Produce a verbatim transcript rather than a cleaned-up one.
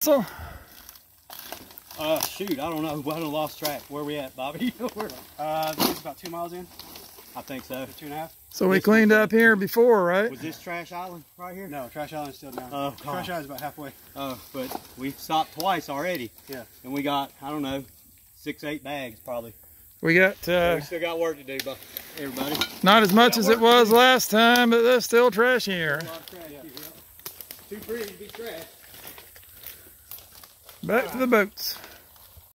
So, uh, shoot, I don't know. I done lost track. Where we at, Bobby? uh, this is about two miles in. I think so. Two and a half. so we cleaned up here before, right? Was this Trash Island right here? No, Trash Island's still down. Oh, Trash Island's about halfway. Oh, but we stopped twice already. Yeah. And we got, I don't know, six, eight bags probably. We got, uh, we still got work to do, but everybody. not as much as it was last time, but there's still trash here. A lot of trash here, yeah. Too pretty to be trash. Back to the boats.